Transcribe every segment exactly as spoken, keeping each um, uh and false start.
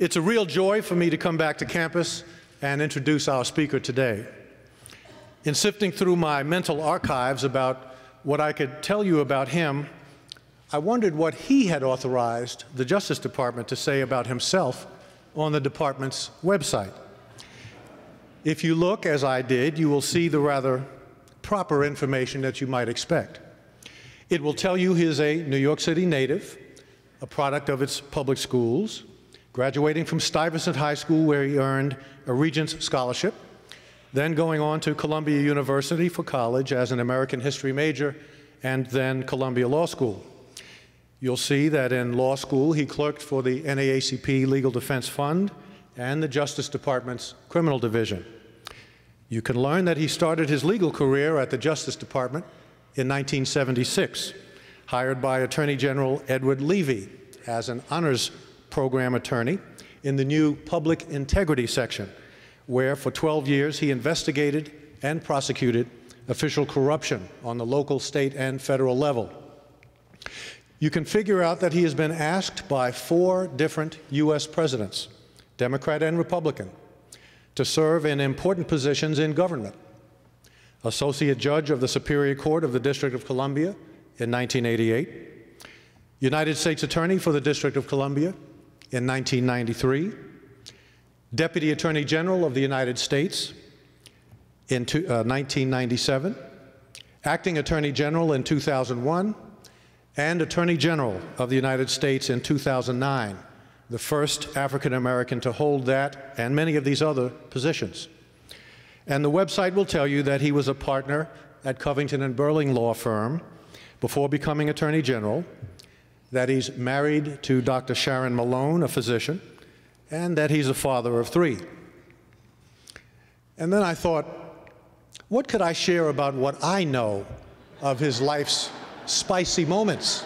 It's a real joy for me to come back to campus and introduce our speaker today. In sifting through my mental archives about what I could tell you about him, I wondered what he had authorized the Justice Department to say about himself on the department's website. If you look, as I did, you will see the rather proper information that you might expect. It will tell you he is a New York City native, a product of its public schools, graduating from Stuyvesant High School where he earned a Regents Scholarship, then going on to Columbia University for college as an American history major, and then Columbia Law School. You'll see that in law school he clerked for the N double A C P Legal Defense Fund and the Justice Department's Criminal Division. You can learn that he started his legal career at the Justice Department in nineteen seventy-six, hired by Attorney General Edward Levy as an honors program attorney in the new Public Integrity section, where for twelve years he investigated and prosecuted official corruption on the local, state, and federal level. You can figure out that he has been asked by four different U S presidents, Democrat and Republican, to serve in important positions in government. Associate Judge of the Superior Court of the District of Columbia in nineteen eighty-eight, United States Attorney for the District of Columbia in nineteen ninety-three, Deputy Attorney General of the United States in two, uh, nineteen ninety-seven, Acting Attorney General in two thousand one, and Attorney General of the United States in two thousand nine, the first African American to hold that and many of these other positions. And the website will tell you that he was a partner at Covington and Burling law firm before becoming Attorney General, that he's married to Doctor Sharon Malone, a physician, and that he's a father of three. And then I thought, what could I share about what I know of his life's spicy moments?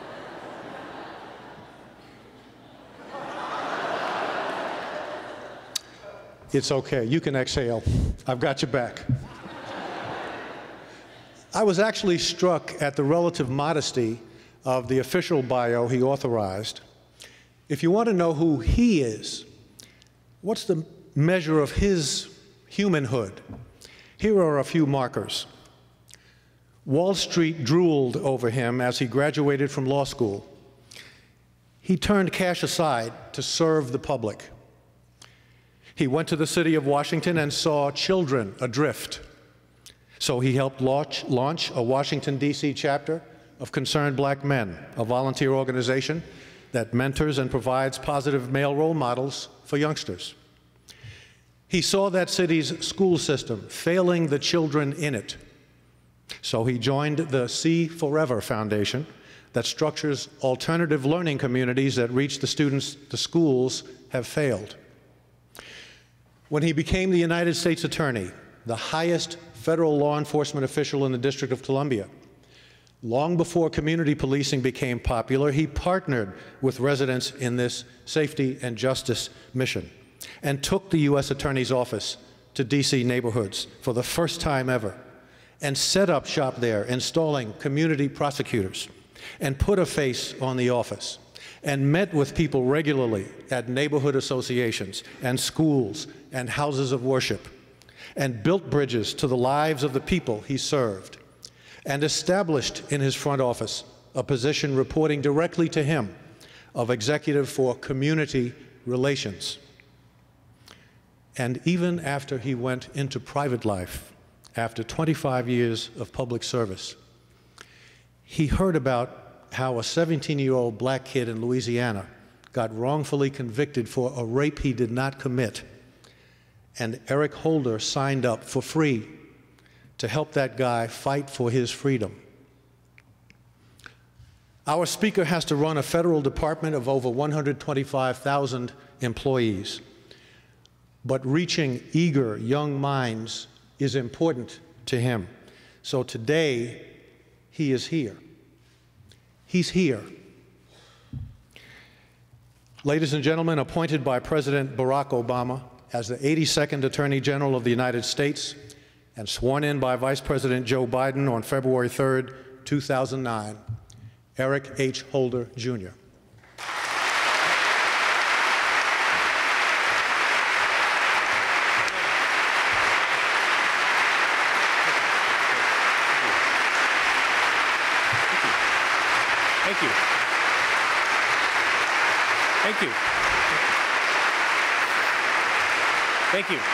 It's okay, you can exhale. I've got your back. I was actually struck at the relative modesty of the official bio he authorized. If you want to know who he is, what's the measure of his humanhood? Here are a few markers. Wall Street drooled over him as he graduated from law school. He turned cash aside to serve the public. He went to the city of Washington and saw children adrift. So he helped launch, launch a Washington, D C chapter of Concerned Black Men, a volunteer organization that mentors and provides positive male role models for youngsters. He saw that city's school system failing the children in it. So he joined the See Forever Foundation that structures alternative learning communities that reach the students the schools have failed. When he became the United States Attorney, the highest federal law enforcement official in the District of Columbia, long before community policing became popular, he partnered with residents in this safety and justice mission and took the U S Attorney's Office to D C neighborhoods for the first time ever and set up shop there, installing community prosecutors, and put a face on the office, and met with people regularly at neighborhood associations and schools and houses of worship, and built bridges to the lives of the people he served, and established in his front office a position reporting directly to him of Executive for Community Relations. And even after he went into private life, after twenty-five years of public service, he heard about how a seventeen-year-old black kid in Louisiana got wrongfully convicted for a rape he did not commit. And Eric Holder signed up for free to help that guy fight for his freedom. Our speaker has to run a federal department of over one hundred twenty-five thousand employees. But reaching eager young minds is important to him. So today, he is here. He's here. Ladies and gentlemen, appointed by President Barack Obama as the eighty-second Attorney General of the United States and sworn in by Vice President Joe Biden on February third, two thousand nine, Eric H. Holder, Junior Thank you. Thank you. Thank you.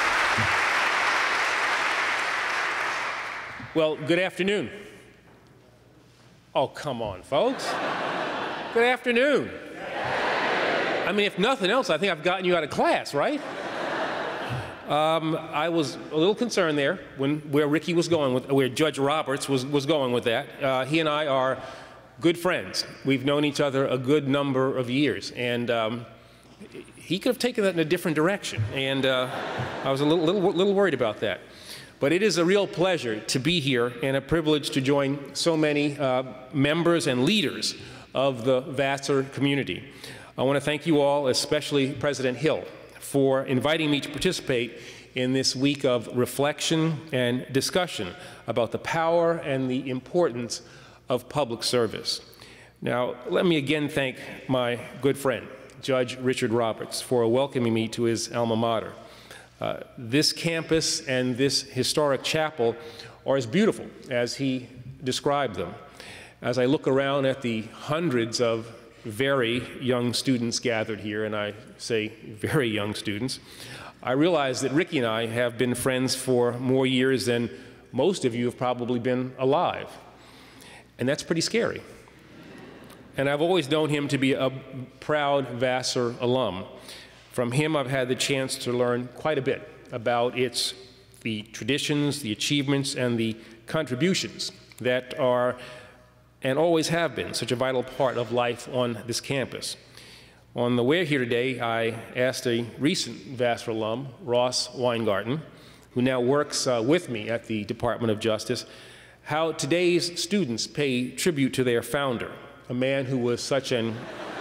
Well, good afternoon. Oh, come on, folks. Good afternoon. I mean, if nothing else, I think I've gotten you out of class, right? Um, I was a little concerned there when where Ricky was going with, where Judge Roberts was, was going with that. Uh, he and I are good friends. We've known each other a good number of years, and um, he could have taken that in a different direction, and uh, I was a little, little, little worried about that. But it is a real pleasure to be here and a privilege to join so many uh, members and leaders of the Vassar community. I want to thank you all, especially President Hill, for inviting me to participate in this week of reflection and discussion about the power and the importance of public service. Now, let me again thank my good friend, Judge Richard Roberts, for welcoming me to his alma mater. Uh, this campus and this historic chapel are as beautiful as he described them. As I look around at the hundreds of very young students gathered here, and I say very young students, I realize that Ricky and I have been friends for more years than most of you have probably been alive. And that's pretty scary. And I've always known him to be a proud Vassar alum. From him, I've had the chance to learn quite a bit about its, the traditions, the achievements, and the contributions that are, and always have been, such a vital part of life on this campus. On the way here today, I asked a recent Vassar alum, Ross Weingarten, who now works uh, with me at the Department of Justice, how today's students pay tribute to their founder, a man who was such an...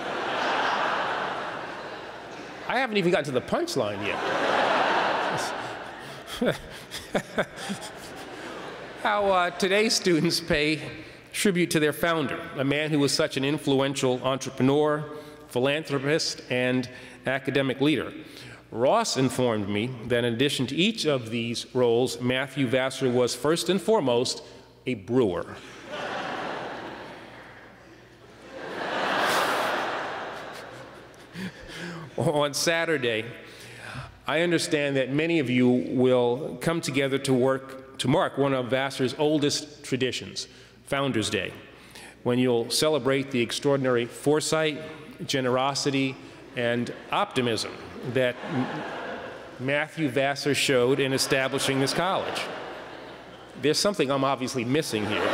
I haven't even gotten to the punchline yet. How uh, today's students pay tribute to their founder, a man who was such an influential entrepreneur, philanthropist, and academic leader. Ross informed me that in addition to each of these roles, Matthew Vassar was first and foremost a brewer. On Saturday, I understand that many of you will come together to work to mark one of Vassar's oldest traditions, Founders Day, when you'll celebrate the extraordinary foresight, generosity, and optimism that Matthew Vassar showed in establishing this college. There's something I'm obviously missing here.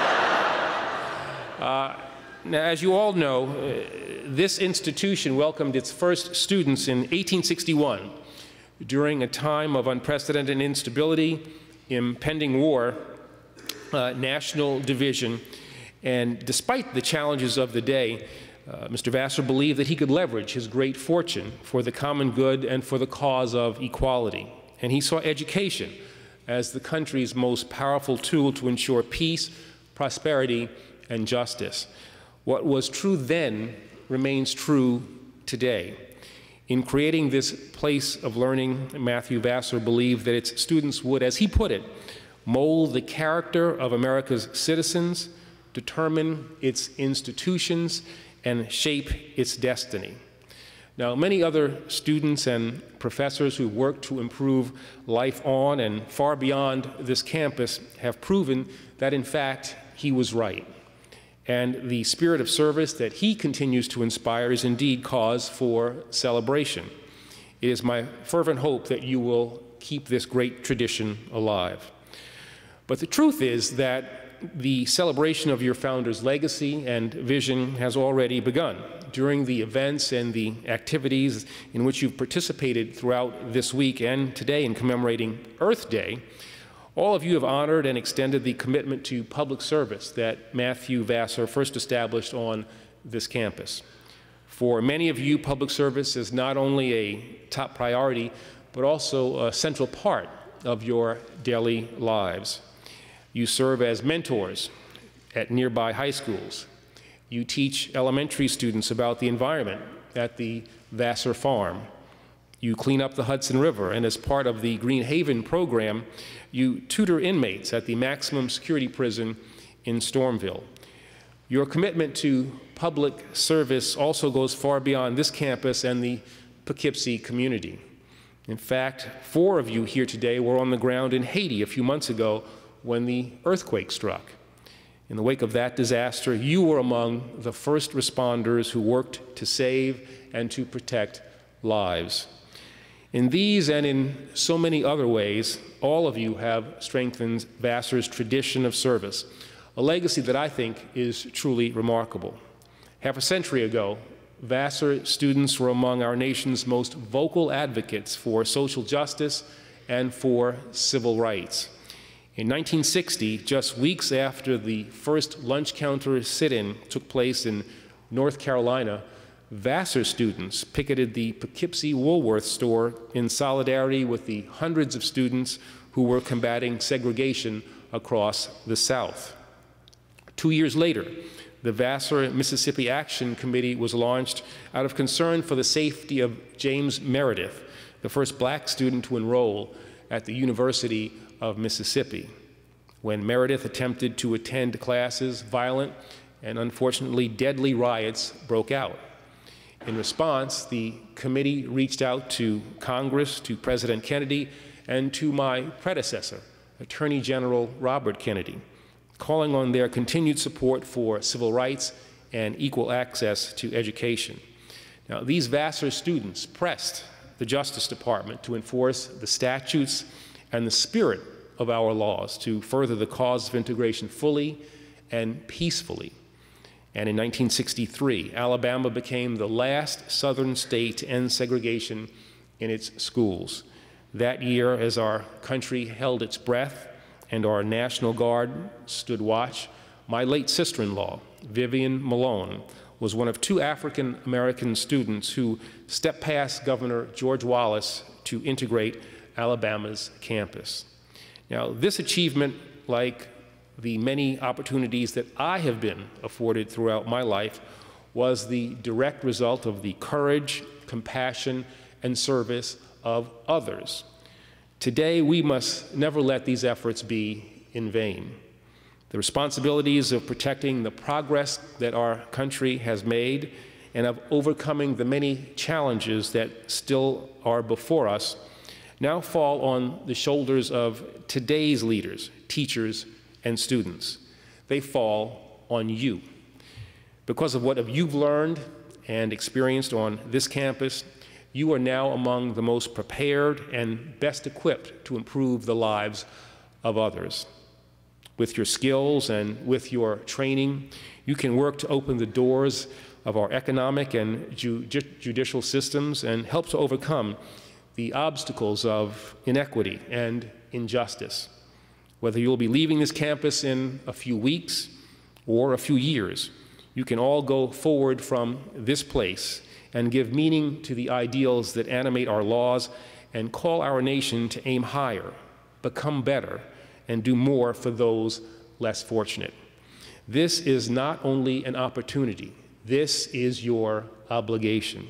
Uh, now, as you all know, uh, this institution welcomed its first students in eighteen sixty-one during a time of unprecedented instability, impending war, uh, national division, and despite the challenges of the day, uh, Mister Vassar believed that he could leverage his great fortune for the common good and for the cause of equality. And he saw education as the country's most powerful tool to ensure peace, prosperity, and justice. What was true then remains true today. In creating this place of learning, Matthew Vassar believed that its students would, as he put it, mold the character of America's citizens, determine its institutions, and shape its destiny. Now, many other students and professors who work to improve life on and far beyond this campus have proven that, in fact, he was right. And the spirit of service that he continues to inspire is indeed cause for celebration. It is my fervent hope that you will keep this great tradition alive. But the truth is that the celebration of your founder's legacy and vision has already begun. During the events and the activities in which you've participated throughout this week and today in commemorating Earth Day, all of you have honored and extended the commitment to public service that Matthew Vassar first established on this campus. For many of you, public service is not only a top priority, but also a central part of your daily lives. You serve as mentors at nearby high schools. You teach elementary students about the environment at the Vassar Farm. You clean up the Hudson River, and as part of the Green Haven program, you tutor inmates at the maximum security prison in Stormville. Your commitment to public service also goes far beyond this campus and the Poughkeepsie community. In fact, four of you here today were on the ground in Haiti a few months ago when the earthquake struck. In the wake of that disaster, you were among the first responders who worked to save and to protect lives. In these and in so many other ways, all of you have strengthened Vassar's tradition of service, a legacy that I think is truly remarkable. Half a century ago, Vassar students were among our nation's most vocal advocates for social justice and for civil rights. In nineteen sixty, just weeks after the first lunch counter sit-in took place in North Carolina, Vassar students picketed the Poughkeepsie Woolworth store in solidarity with the hundreds of students who were combating segregation across the South. Two years later, the Vassar Mississippi Action Committee was launched out of concern for the safety of James Meredith, the first black student to enroll at the University of Mississippi. When Meredith attempted to attend classes, violent and unfortunately deadly riots broke out. In response, the committee reached out to Congress, to President Kennedy, and to my predecessor, Attorney General Robert Kennedy, calling on their continued support for civil rights and equal access to education. Now, these Vassar students pressed the Justice Department to enforce the statutes and the spirit of our laws to further the cause of integration fully and peacefully. And in nineteen sixty-three, Alabama became the last southern state to end segregation in its schools. That year, as our country held its breath and our National Guard stood watch, my late sister-in-law, Vivian Malone, was one of two African-American students who stepped past Governor George Wallace to integrate Alabama's campus. Now, this achievement, like the many opportunities that I have been afforded throughout my life, was the direct result of the courage, compassion, and service of others. Today, we must never let these efforts be in vain. The responsibilities of protecting the progress that our country has made and of overcoming the many challenges that still are before us now fall on the shoulders of today's leaders, teachers, and students. They fall on you. Because of what you've learned and experienced on this campus, you are now among the most prepared and best equipped to improve the lives of others. With your skills and with your training, you can work to open the doors of our economic and ju judicial systems and help to overcome the obstacles of inequity and injustice. Whether you'll be leaving this campus in a few weeks or a few years, you can all go forward from this place and give meaning to the ideals that animate our laws and call our nation to aim higher, become better, and do more for those less fortunate. This is not only an opportunity, this is your obligation.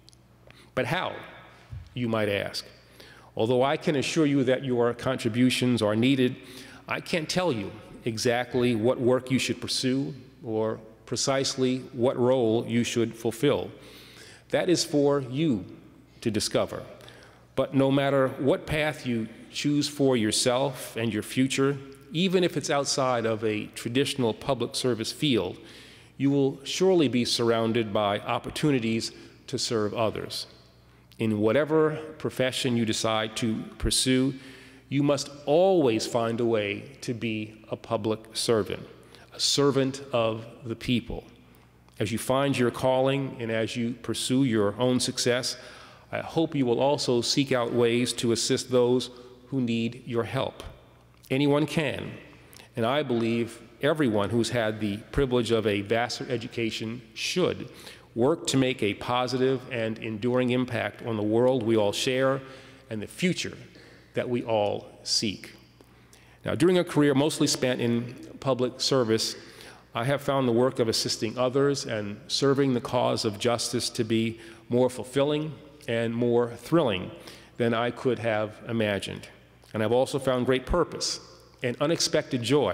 But how, you might ask? Although I can assure you that your contributions are needed, I can't tell you exactly what work you should pursue or precisely what role you should fulfill. That is for you to discover. But no matter what path you choose for yourself and your future, even if it's outside of a traditional public service field, you will surely be surrounded by opportunities to serve others. In whatever profession you decide to pursue, you must always find a way to be a public servant, a servant of the people. As you find your calling and as you pursue your own success, I hope you will also seek out ways to assist those who need your help. Anyone can, and I believe everyone who's had the privilege of a Vassar education should work to make a positive and enduring impact on the world we all share and the future that we all seek. Now, during a career mostly spent in public service, I have found the work of assisting others and serving the cause of justice to be more fulfilling and more thrilling than I could have imagined. And I've also found great purpose and unexpected joy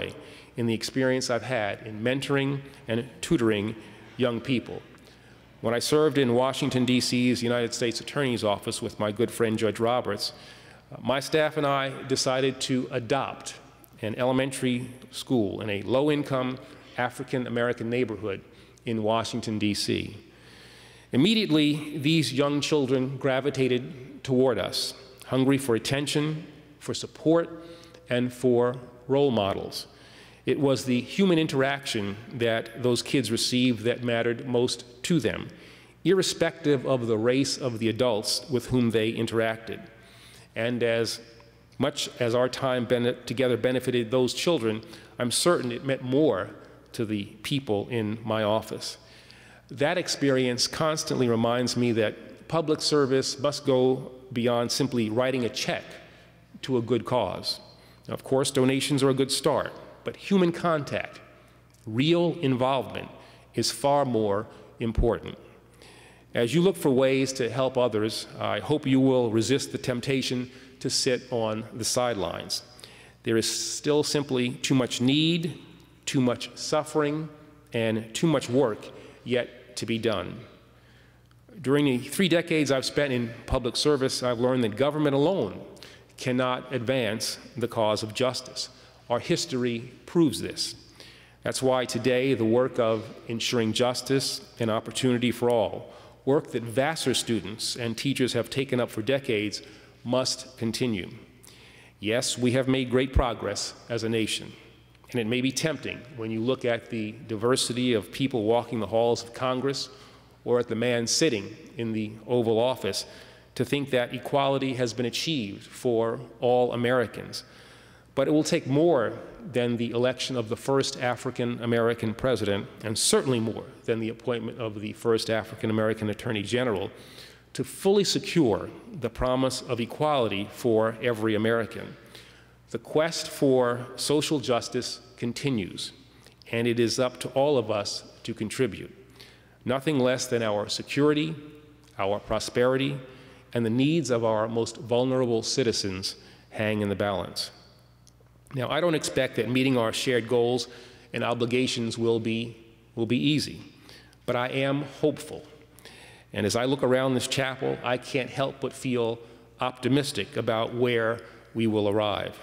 in the experience I've had in mentoring and tutoring young people. When I served in Washington, D C's United States Attorney's Office with my good friend Judge Roberts, uh, my staff and I decided to adopt an elementary school in a low-income African-American neighborhood in Washington, D C Immediately, these young children gravitated toward us, hungry for attention, for support, and for role models. It was the human interaction that those kids received that mattered most to them, irrespective of the race of the adults with whom they interacted. And as much as our time together benefited those children, I'm certain it meant more to the people in my office. That experience constantly reminds me that public service must go beyond simply writing a check to a good cause. Now, of course, donations are a good start, but human contact, real involvement, is far more important. As you look for ways to help others, I hope you will resist the temptation to sit on the sidelines. There is still simply too much need, too much suffering, and too much work yet to be done. During the three decades I've spent in public service, I've learned that government alone cannot advance the cause of justice. Our history proves this. That's why today the work of ensuring justice and opportunity for all, work that Vassar students and teachers have taken up for decades, must continue. Yes, we have made great progress as a nation, and it may be tempting when you look at the diversity of people walking the halls of Congress or at the man sitting in the Oval Office to think that equality has been achieved for all Americans. But it will take more than the election of the first African-American president, and certainly more than the appointment of the first African-American Attorney General, to fully secure the promise of equality for every American. The quest for social justice continues, and it is up to all of us to contribute. Nothing less than our security, our prosperity, and the needs of our most vulnerable citizens hang in the balance. Now, I don't expect that meeting our shared goals and obligations will be, will be easy, but I am hopeful. And as I look around this chapel, I can't help but feel optimistic about where we will arrive.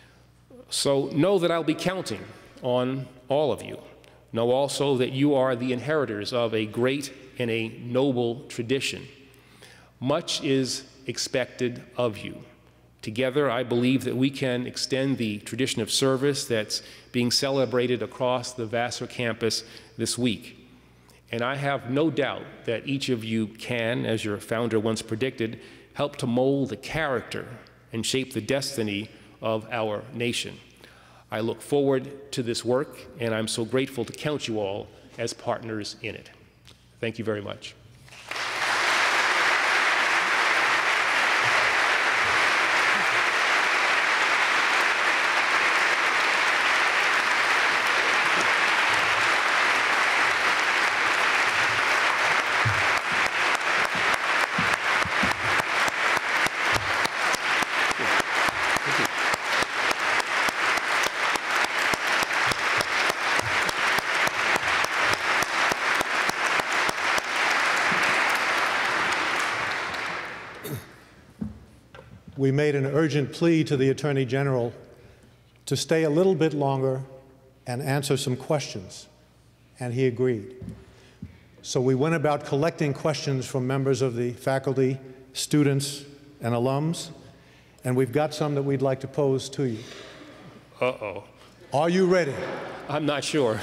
So know that I'll be counting on all of you. Know also that you are the inheritors of a great and a noble tradition. Much is expected of you. Together, I believe that we can extend the tradition of service that's being celebrated across the Vassar campus this week. And I have no doubt that each of you can, as your founder once predicted, help to mold the character and shape the destiny of our nation. I look forward to this work, and I'm so grateful to count you all as partners in it. Thank you very much. We made an urgent plea to the Attorney General to stay a little bit longer and answer some questions, and he agreed. So we went about collecting questions from members of the faculty, students, and alums, and we've got some that we'd like to pose to you. Uh-oh. Are you ready? I'm not sure.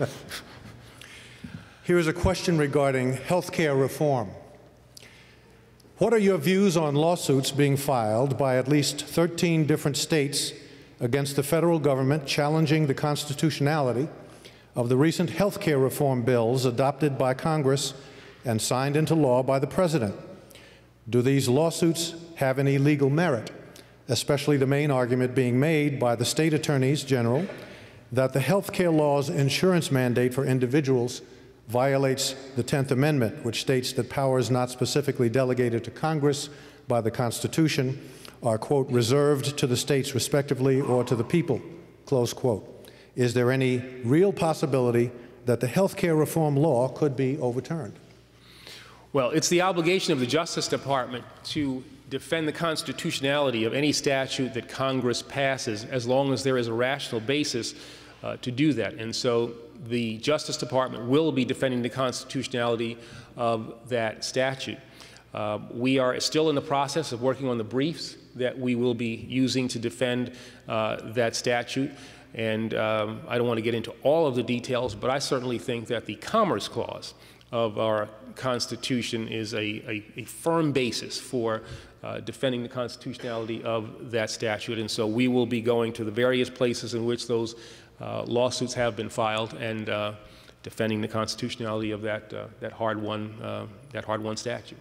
Here is a question regarding health care reform. What are your views on lawsuits being filed by at least thirteen different states against the federal government challenging the constitutionality of the recent health care reform bills adopted by Congress and signed into law by the President? Do these lawsuits have any legal merit, especially the main argument being made by the state attorneys general that the health care law's insurance mandate for individuals violates the tenth Amendment, which states that powers not specifically delegated to Congress by the Constitution are, quote, reserved to the states respectively or to the people, close quote. is there any real possibility that the health care reform law could be overturned? Well, it's the obligation of the Justice Department to defend the constitutionality of any statute that Congress passes as long as there is a rational basis uh, to do that. And so the Justice Department will be defending the constitutionality of that statute. Uh, we are still in the process of working on the briefs that we will be using to defend uh, that statute. And um, I don't want to get into all of the details, but I certainly think that the Commerce Clause of our Constitution is a, a, a firm basis for uh, defending the constitutionality of that statute. And so we will be going to the various places in which those uh, lawsuits have been filed and uh, defending the constitutionality of that, uh, that hard-won uh, that hard-won statute.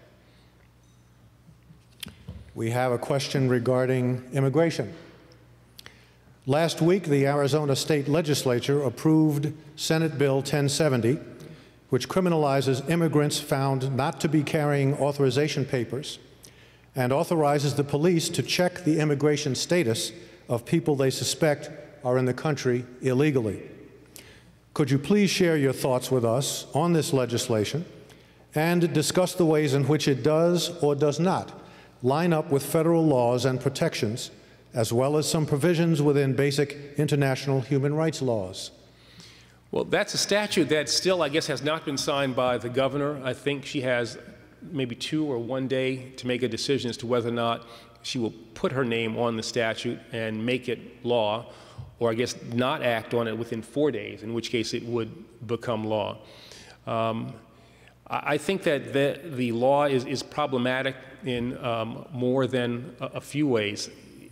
We have a question regarding immigration. Last week, the Arizona State Legislature approved Senate Bill ten seventy, which criminalizes immigrants found not to be carrying authorization papers and authorizes the police to check the immigration status of people they suspect are in the country illegally. Could you please share your thoughts with us on this legislation and discuss the ways in which it does or does not line up with federal laws and protections, as well as some provisions within basic international human rights laws? Well, that's a statute that still, I guess, has not been signed by the governor. I think she has maybe two or one day to make a decision as to whether or not she will put her name on the statute and make it law, or I guess not act on it within four days, in which case it would become law. Um, I think that the, the law is, is problematic in um, more than a, a few ways.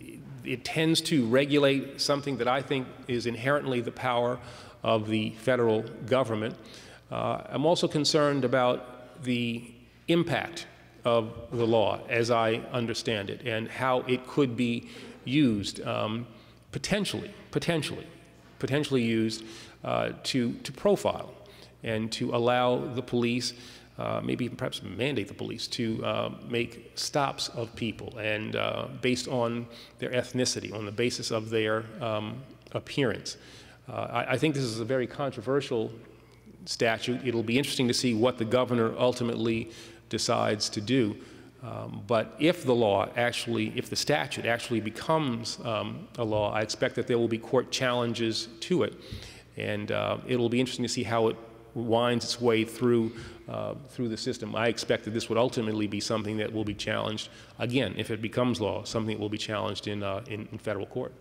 It tends to regulate something that I think is inherently the power of the federal government. Uh, I'm also concerned about the impact of the law, as I understand it, and how it could be used, um, potentially, potentially, potentially used uh, to, to profile and to allow the police, uh, maybe perhaps mandate the police, to uh, make stops of people, and uh, based on their ethnicity, on the basis of their um, appearance. Uh, I, I think this is a very controversial statute. It'll be interesting to see what the governor ultimately decides to do. Um, but if the law actually, if the statute actually becomes um, a law, I expect that there will be court challenges to it. And uh, it'll be interesting to see how it winds its way through, uh, through the system. I expect that this would ultimately be something that will be challenged, again, if it becomes law, something that will be challenged in, uh, in, in federal court.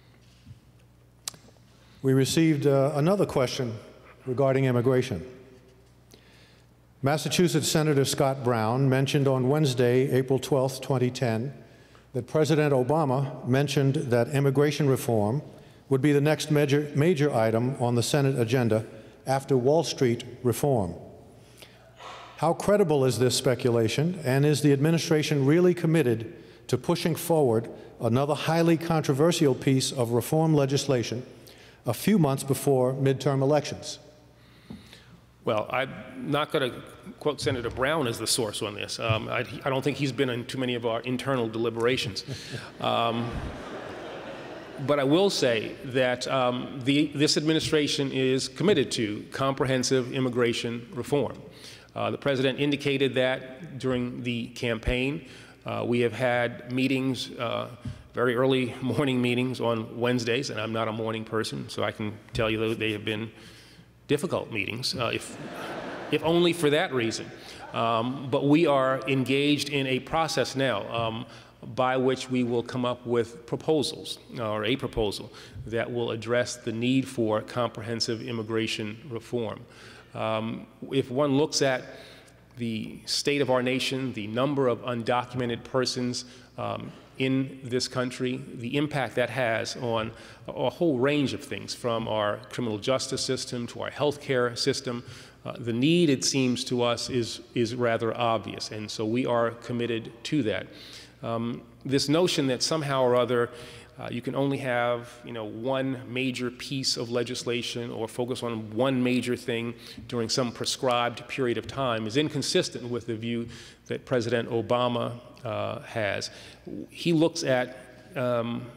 We received uh, another question regarding immigration. Massachusetts Senator Scott Brown mentioned on Wednesday, April twelfth, twenty ten, that President Obama mentioned that immigration reform would be the next major, major item on the Senate agenda after Wall Street reform. How credible is this speculation, and is the administration really committed to pushing forward another highly controversial piece of reform legislation a few months before midterm elections? Well, I'm not going to quote Senator Brown as the source on this. Um, I, I don't think he's been in too many of our internal deliberations. Um, but I will say that um, the, this administration is committed to comprehensive immigration reform. Uh, the President indicated that during the campaign. Uh, we have had meetings, uh, very early morning meetings on Wednesdays, and I'm not a morning person, so I can tell you that they have been difficult meetings, uh, if, if only for that reason. Um, but we are engaged in a process now um, by which we will come up with proposals, or a proposal, that will address the need for comprehensive immigration reform. Um, if one looks at the state of our nation, the number of undocumented persons um, in this country, the impact that has on a whole range of things, from our criminal justice system to our healthcare system. Uh, the need, it seems to us, is, is rather obvious, and so we are committed to that. Um, this notion that somehow or other uh, you can only have, you know, one major piece of legislation or focus on one major thing during some prescribed period of time is inconsistent with the view that President Obama uh, has. He looks at um,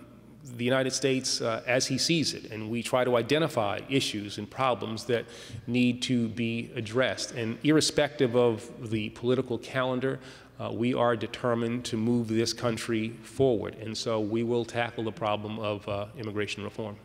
the United States uh, as he sees it, and we try to identify issues and problems that need to be addressed. And irrespective of the political calendar, uh, we are determined to move this country forward. And so we will tackle the problem of uh, immigration reform.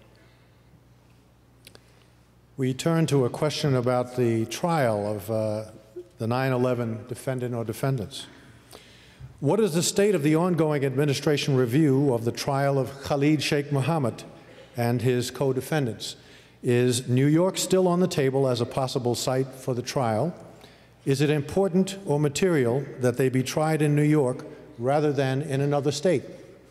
We turn to a question about the trial of uh, the nine eleven defendant or defendants. What is the state of the ongoing administration review of the trial of Khalid Sheikh Mohammed and his co-defendants? Is New York still on the table as a possible site for the trial? Is it important or material that they be tried in New York rather than in another state?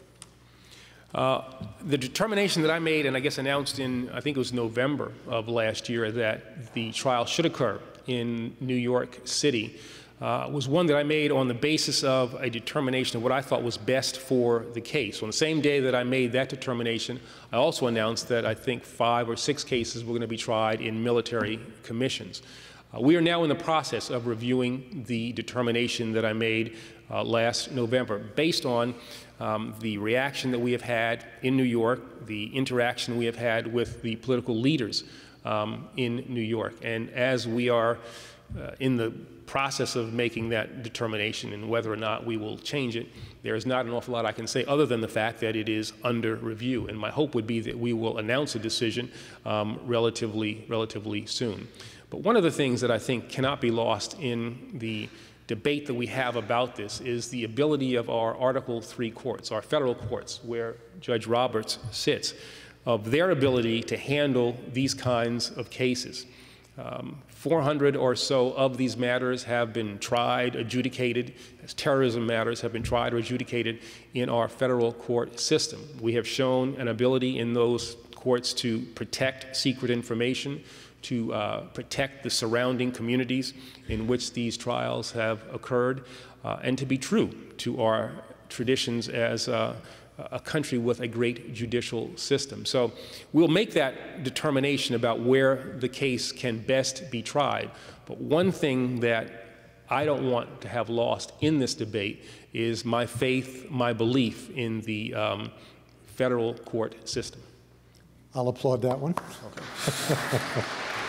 Uh, the determination that I made, and I guess announced in, I think it was November of last year, that the trial should occur in New York City, uh, was one that I made on the basis of a determination of what I thought was best for the case. On the same day that I made that determination, I also announced that I think five or six cases were going to be tried in military commissions. Uh, we are now in the process of reviewing the determination that I made uh, last November, based on um, the reaction that we have had in New York, the interaction we have had with the political leaders um, in New York. And as we are uh, in the process of making that determination and whether or not we will change it, there is not an awful lot I can say other than the fact that it is under review. And my hope would be that we will announce a decision um, relatively, relatively soon. But one of the things that I think cannot be lost in the debate that we have about this is the ability of our Article three courts, our federal courts, where Judge Roberts sits, of their ability to handle these kinds of cases. Um, four hundred or so of these matters have been tried, adjudicated, as terrorism matters have been tried or adjudicated in our federal court system. We have shown an ability in those courts to protect secret information, to uh, protect the surrounding communities in which these trials have occurred, uh, and to be true to our traditions as uh, a country with a great judicial system. So we'll make that determination about where the case can best be tried. But one thing that I don't want to have lost in this debate is my faith, my belief in the um, federal court system. I'll applaud that one. Okay.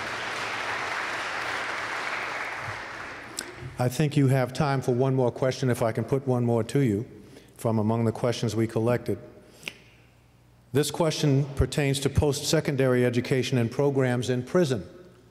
I think you have time for one more question, if I can put one more to you from among the questions we collected. This question pertains to post-secondary education and programs in prison.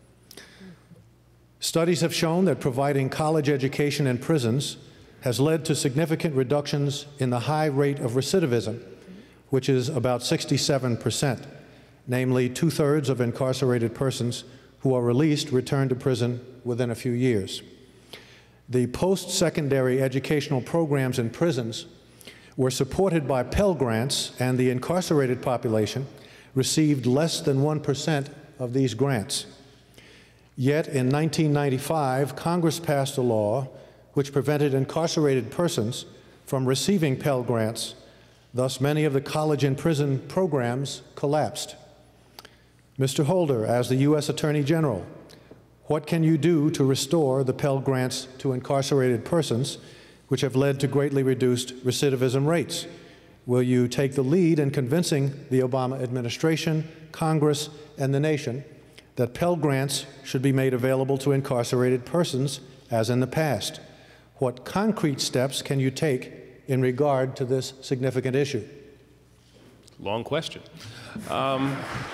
Studies have shown that providing college education in prisons has led to significant reductions in the high rate of recidivism, which is about sixty-seven percent. Namely, two-thirds of incarcerated persons who are released return to prison within a few years. The post-secondary educational programs in prisons were supported by Pell Grants, and the incarcerated population received less than one percent of these grants. Yet in nineteen ninety-five, Congress passed a law which prevented incarcerated persons from receiving Pell Grants. Thus, many of the college and prison programs collapsed. Mister Holder, as the U S Attorney General, what can you do to restore the Pell Grants to incarcerated persons, which have led to greatly reduced recidivism rates? Will you take the lead in convincing the Obama administration, Congress, and the nation that Pell Grants should be made available to incarcerated persons as in the past? What concrete steps can you take in regard to this significant issue? Long question. Um,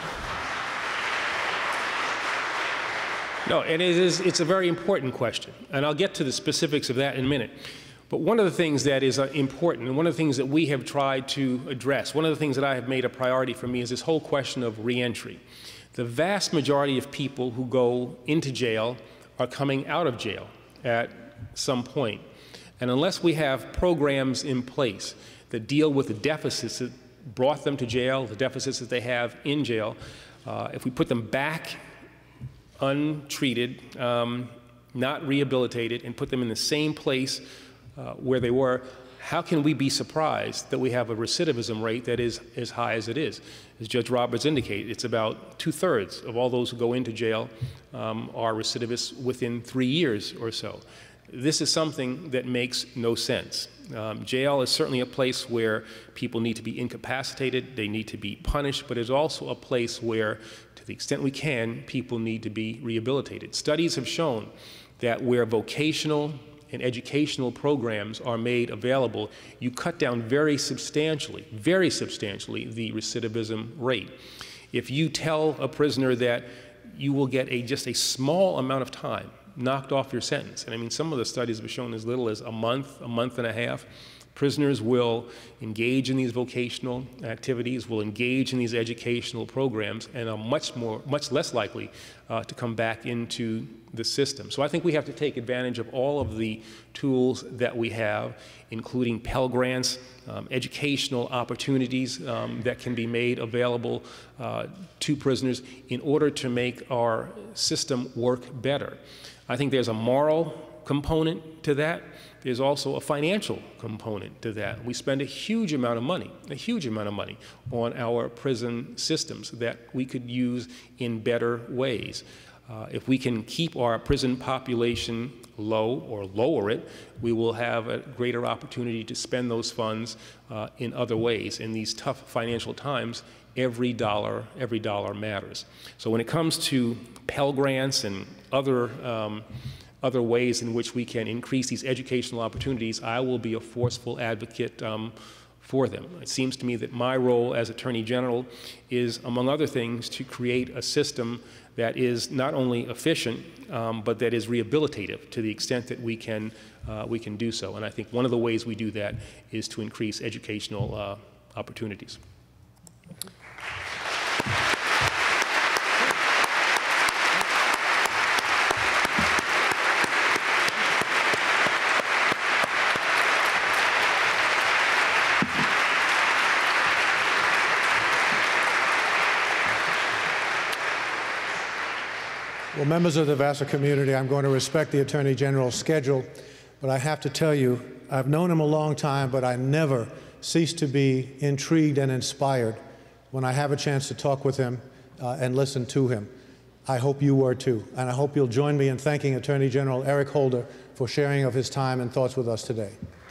No, and it is, it's a very important question, and I'll get to the specifics of that in a minute. But one of the things that is uh, important, and one of the things that we have tried to address, one of the things that I have made a priority for me is this whole question of reentry. The vast majority of people who go into jail are coming out of jail at some point. And unless we have programs in place that deal with the deficits that brought them to jail, the deficits that they have in jail, uh, if we put them back untreated, um, not rehabilitated, and put them in the same place uh, where they were, how can we be surprised that we have a recidivism rate that is as high as it is? As Judge Roberts indicated, it's about two-thirds of all those who go into jail um, are recidivists within three years or so. this is something that makes no sense. Um, jail is certainly a place where people need to be incapacitated, they need to be punished, but it's also a place where, to the extent we can, people need to be rehabilitated. Studies have shown that where vocational and educational programs are made available, you cut down very substantially, very substantially, the recidivism rate. If you tell a prisoner that you will get a, just a small amount of time knocked off your sentence, and I mean, some of the studies have shown as little as a month, a month and a half, prisoners will engage in these vocational activities, will engage in these educational programs, and are much more, much less likely uh, to come back into the system. So I think we have to take advantage of all of the tools that we have, including Pell Grants, um, educational opportunities um, that can be made available uh, to prisoners in order to make our system work better. I think there's a moral component to that. There's also a financial component to that. We spend a huge amount of money, a huge amount of money on our prison systems that we could use in better ways. Uh, if we can keep our prison population low or lower it, we will have a greater opportunity to spend those funds uh, in other ways. In these tough financial times, every dollar, every dollar matters. So when it comes to Pell Grants and other um, other ways in which we can increase these educational opportunities, I will be a forceful advocate um, for them. It seems to me that my role as Attorney General is, among other things, to create a system that is not only efficient, um, but that is rehabilitative to the extent that we can, uh, we can do so. And I think one of the ways we do that is to increase educational uh, opportunities. Well, members of the Vassar community, I'm going to respect the Attorney General's schedule, but I have to tell you, I've known him a long time, but I never cease to be intrigued and inspired when I have a chance to talk with him uh, and listen to him. I hope you were too, and I hope you'll join me in thanking Attorney General Eric Holder for sharing of his time and thoughts with us today.